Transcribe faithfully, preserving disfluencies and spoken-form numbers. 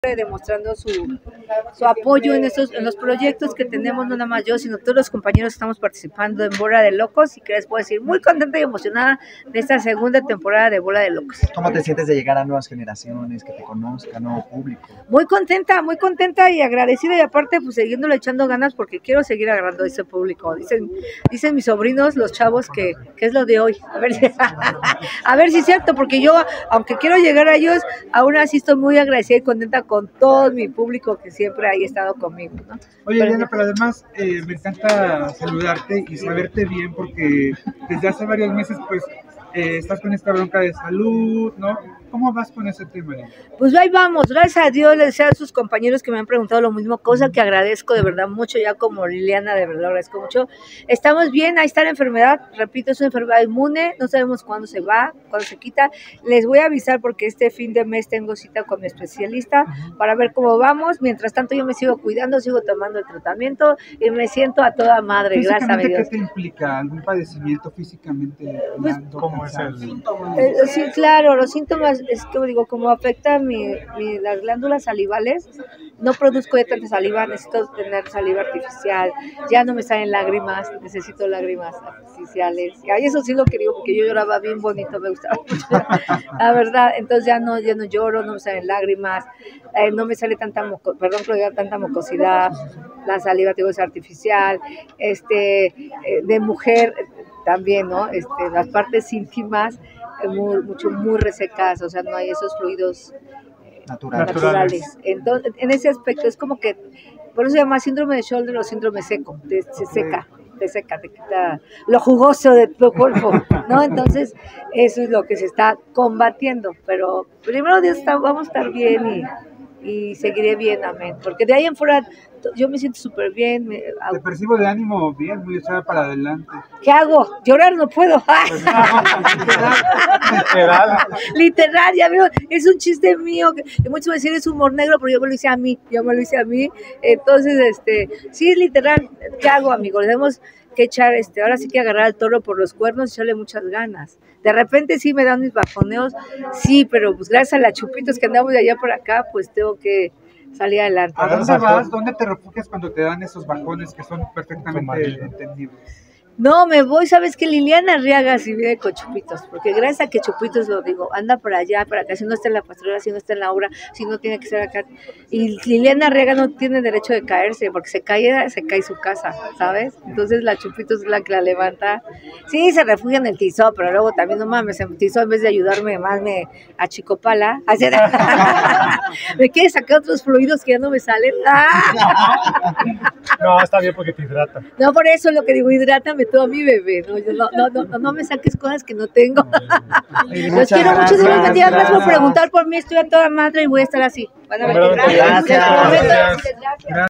demostrando su, su apoyo en estos en los proyectos que tenemos, no nada más yo, sino todos los compañeros que estamos participando en Bola de Locos, y que les puedo decir, muy contenta y emocionada de esta segunda temporada de Bola de Locos. ¿Cómo te sientes de llegar a nuevas generaciones, que te conozcan, nuevo público? Muy contenta, muy contenta y agradecida, y aparte pues siguiéndole echando ganas porque quiero seguir agarrando a ese público. Dicen, dicen mis sobrinos, los chavos, que, que es lo de hoy. A ver, si, a ver si es cierto, porque yo, aunque quiero llegar a ellos, aún así estoy muy agradecida y contenta con todo mi público que siempre ha estado conmigo, ¿no? Oye, pero, Diana, pero además eh, me encanta saludarte y saberte bien, porque desde hace varios meses pues eh, estás con esta bronca de salud, ¿no? ¿Cómo vas con ese tema? Pues ahí vamos, gracias a Dios, les decía a sus compañeros que me han preguntado lo mismo, cosa que agradezco de verdad mucho, ya como Liliana, de verdad agradezco mucho. Estamos bien, ahí está la enfermedad, repito, es una enfermedad inmune, no sabemos cuándo se va, cuándo se quita. Les voy a avisar porque este fin de mes tengo cita con mi especialista para ver cómo vamos. Mientras tanto yo me sigo cuidando, sigo tomando el tratamiento y me siento a toda madre, gracias a Dios. ¿Qué te implica? ¿Algún padecimiento físicamente? Pues, ¿Cómo es el...? Eh, sí, claro, los síntomas es que digo, como afecta mi, mi, las glándulas salivales, no produzco ya tanta saliva, necesito tener saliva artificial, ya no me salen lágrimas, necesito lágrimas artificiales. Y eso sí lo que digo, porque yo lloraba bien bonito, me gustaba mucho, la verdad. Entonces ya no, ya no lloro, no me salen lágrimas, eh, no me sale tanta, moco, perdón, pero tanta mucosidad, la saliva digo, es artificial, este, eh, de mujer también, ¿no? Este, las partes íntimas, Muy, mucho, muy resecas, o sea, no hay esos fluidos naturales. naturales. Entonces, en ese aspecto es como que, por eso se llama síndrome de Sjögren o síndrome seco, te, se seca, te seca, te quita lo jugoso de tu cuerpo, ¿no? Entonces, eso es lo que se está combatiendo, pero primero Dios está, vamos a estar bien y, y seguiré bien, amén, porque de ahí en fuera yo me siento súper bien. Me, Te percibo de ánimo bien, muy echada para adelante. ¿Qué hago? Llorar no puedo. Pues no, literal. Literal, ya veo, es un chiste mío, que muchos me dicen es humor negro, pero yo me lo hice a mí, yo me lo hice a mí. Entonces, este, sí es literal. ¿Qué hago, amigos? Debemos que echar, este, ahora sí que agarrar al toro por los cuernos y echarle muchas ganas. De repente sí me dan mis bajoneos, sí, pero pues gracias a las chupitos que andamos de allá por acá, pues tengo que salir adelante. ¿A dónde vas? ¿Dónde te refugias cuando te dan esos bajones que son perfectamente entendibles? No, me voy, ¿sabes qué? Liliana Arriaga si viene con Chupitos, porque gracias a que Chupitos lo digo, anda para allá, para acá, si no está en la pastorela, si no está en la obra, si no tiene que ser acá. Y Liliana Arriaga no tiene derecho de caerse, porque se cae, se cae su casa, ¿sabes? Entonces la Chupitos es la que la levanta. Sí, se refugia en el tizó, pero luego también, no mames, el tizó en vez de ayudarme más me achicopala. Hacer... me quiere sacar otros fluidos que ya no me salen. No, está bien porque te hidrata. No, por eso es lo que digo, hidrátame todo a mi bebé, no, no, no, no, no, no me saques cosas que no tengo. Los quiero mucho, Dios los bendiga, gracias por preguntar por mí, estoy a toda madre y voy a estar así. Van a ver. Gracias. Gracias. Gracias.